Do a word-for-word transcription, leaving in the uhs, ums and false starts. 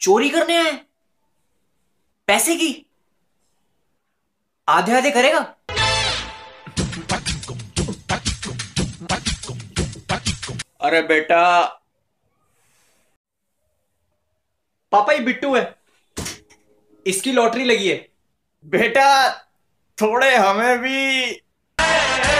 चोरी करने आए? पैसे की? आधे आधे करेगा? अरे बेटा, पापा ये बिट्टू है, इसकी लॉटरी लगी है। बेटा थोड़े हमें भी।